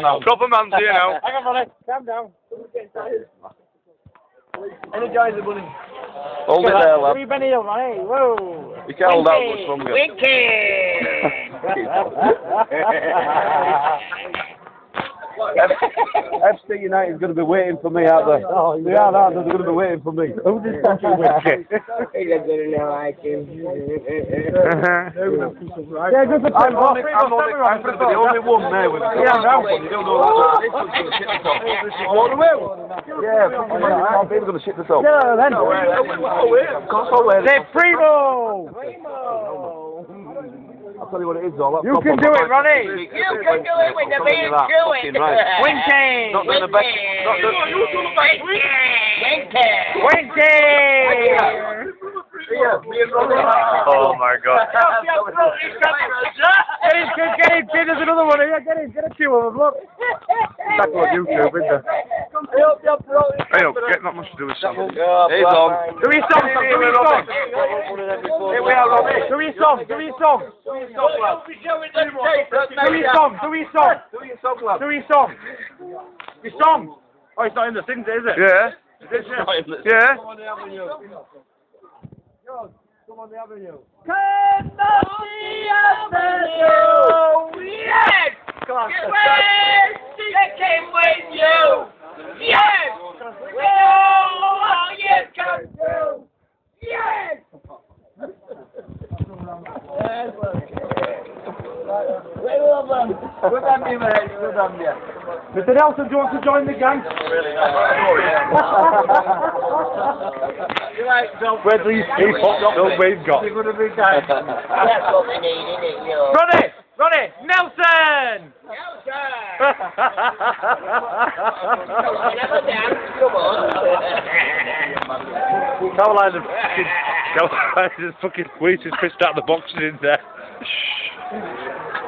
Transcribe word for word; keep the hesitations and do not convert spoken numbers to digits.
Proper man to you now. Hang on, Ronnie. Calm down. Energizer bunny. Hold it there, lad. Three Benny Hill, Ronnie. Whoa. You can't hold that much longer. F C United is going to be waiting for me out there. Oh, they are, aren't they? They're going to be waiting for me. Who did fucking Winky? He doesn't know I can. Yeah, good for I'm only, I'm only, I'm the only one there with the Yeah, no. You don't know that. Yeah, I'm going to shit the top. Yeah, then. Of course I'll wear it. Say Primo! I'll tell you what it is, though. You can do it, Ronnie! You can do it with the being chewing. Winky! Not doing the best. Not doing Winky! Oh my god. Get him, get him, get him, there's another one here, get him, get a few of them, look. That's on YouTube, isn't it? Hey up, get not much to do with something. He's on. Do your song, do your song. Here we are, Robbie. Do your song, do your song. Do your song, do your song. Do your song, lad. Do your song. Your song. Oh, it's not in the things, is it? Yeah. Yeah. Come on the avenue. Come on the avenue. Yes. Come on. Yes. They came with you. Yes. Oh, yes, come through. Yes. Good on you, mate. Good on you. Mister Nelson, do you want to join the gang? Where's these people? No, we've got. That's what we need, isn't it, you know? Ronnie! Ronnie! Nelson! Never dance, come on. Caroline the fucking Caroline the fucking wheat is pissed out the boxes in there.